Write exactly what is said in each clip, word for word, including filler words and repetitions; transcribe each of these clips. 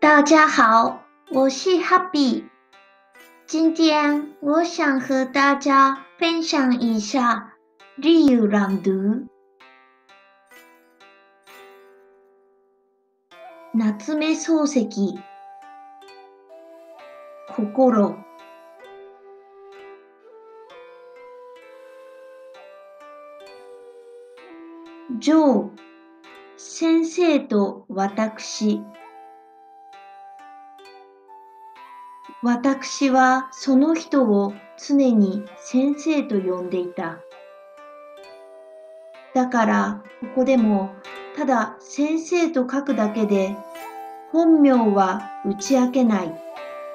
大家好，我是 Happy。今天我想和大家分享一下理由朗读。夏目漱石、心。上、先生と私。私はその人を常に先生と呼んでいた。だからここでもただ先生と書くだけで本名は打ち明けない。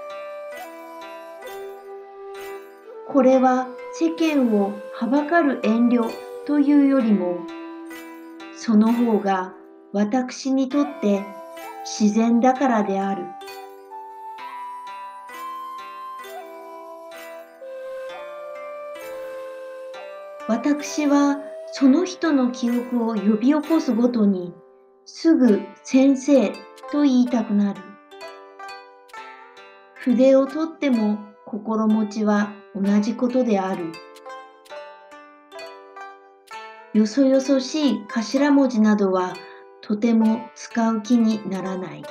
これは世間をはばかる遠慮というよりも、その方が私にとって自然だからである。私はその人の記憶を呼び起こすごとにすぐ先生と言いたくなる。筆を取っても心持ちは同じことである。よそよそしい頭文字などはとても使う気にならない。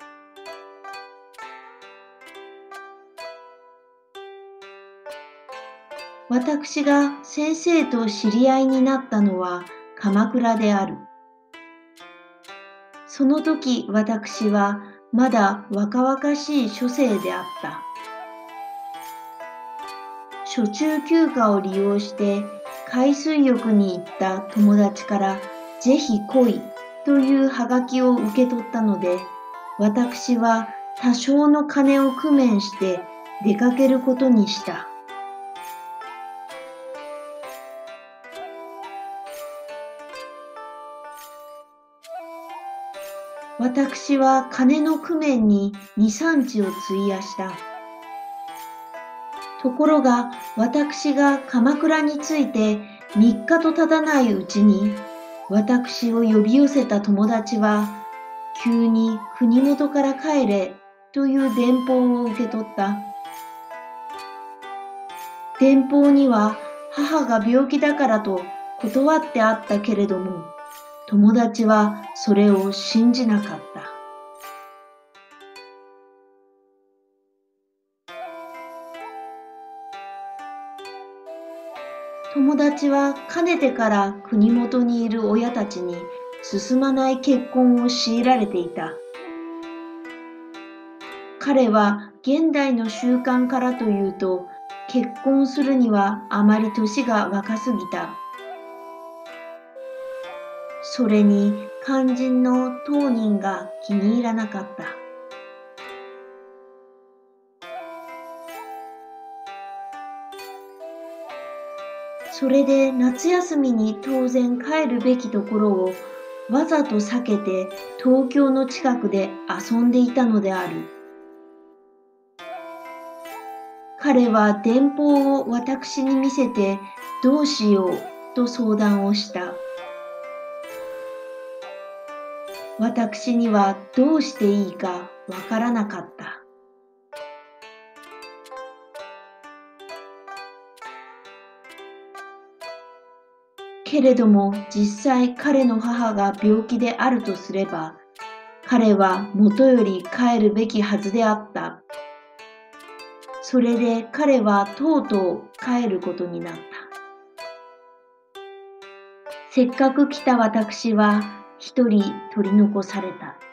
私が先生と知り合いになったのは鎌倉である。その時私はまだ若々しい書生であった。暑中休暇を利用して海水浴に行った友達からぜひ来いというはがきを受け取ったので、私は多少の金を工面して出かけることにした。私は金の工面に二三日を費やした。ところが私が鎌倉に着いて三日と経たないうちに、私を呼び寄せた友達は急に国元から帰れという電報を受け取った。電報には母が病気だからと断ってあったけれども、友達はそれを信じなかった。友達はかねてから国元にいる親たちに進まない結婚を強いられていた。彼は現代の習慣からというと、結婚するにはあまり年が若すぎた。それに肝心の当人が気に入らなかった。それで夏休みに当然帰るべきところをわざと避けて東京の近くで遊んでいたのである。彼は電報を私に見せてどうしようと相談をした。私にはどうしていいかわからなかった。けれども実際彼の母が病気であるとすれば、彼はもとより帰るべきはずであった。それで彼はとうとう帰ることになった。せっかく来た私は一人取り残された。